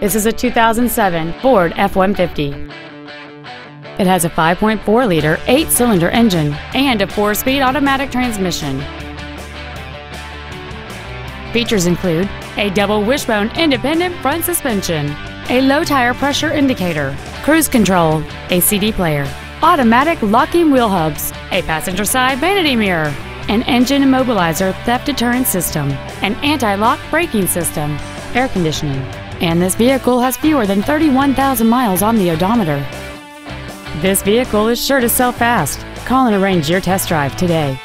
This is a 2007 Ford F-150. It has a 5.4-liter 8-cylinder engine and a 4-speed automatic transmission. Features include a double wishbone independent front suspension, a low tire pressure indicator, cruise control, a CD player, automatic locking wheel hubs, a passenger side vanity mirror, an engine immobilizer theft deterrent system, an anti-lock braking system, air conditioning, and this vehicle has fewer than 31,000 miles on the odometer. This vehicle is sure to sell fast. Call and arrange your test drive today.